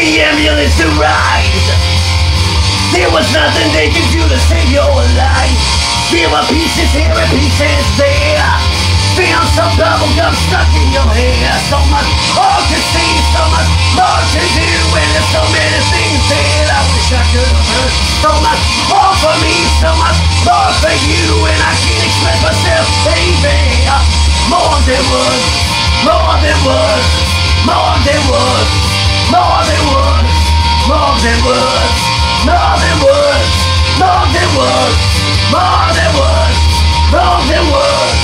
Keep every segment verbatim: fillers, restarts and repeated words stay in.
the ambulance to ride. There was nothing they could do to save your life. There were pieces here and pieces there. Found some bubble gum stuck in your hair. So much more to see, so much more to do, and there's so many things that I wish I could have heard. So much more for me, so much more for you, and I can't express myself, baby. More than words, more than words, more than words, more than words, more than words, more than words, more than words, more than words, more than words.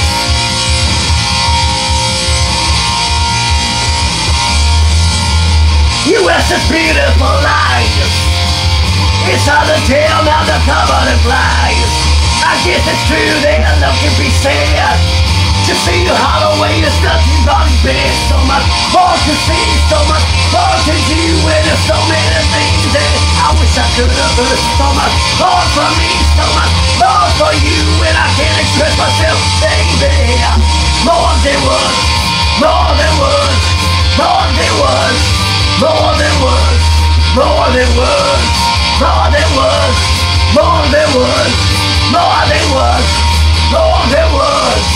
U S is beautiful life. It's hard to tell now the cover that flies. I guess it's true that love can be sad. To see your heart away is nothing but best. So much more to see, so much more to do, and there's so many things that I wish I could have heard. So much more for me, so much more for you, and I can't express myself, baby. More than words, more than words, more than words, more than words, more than words, more than words, more than words, more than words, more than words.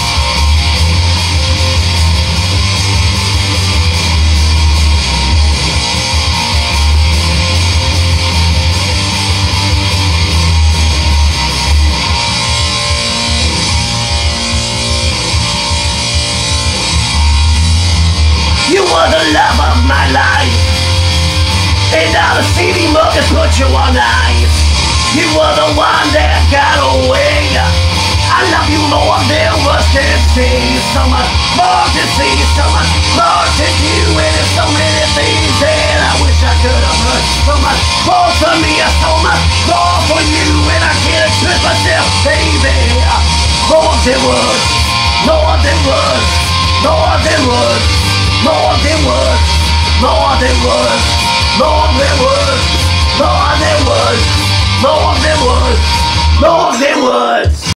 You were the love of my life, and now the city mug has put you on ice. You were the one that got away. I love you more than words can say. So much more to see, so much more to do, and there's so many things that I wish I could have heard. So much more for me, so much more for you, and I can't express myself, baby. More than words, more than words, more than words. More than words, more than words, more than words, more than words, more than words, more than words.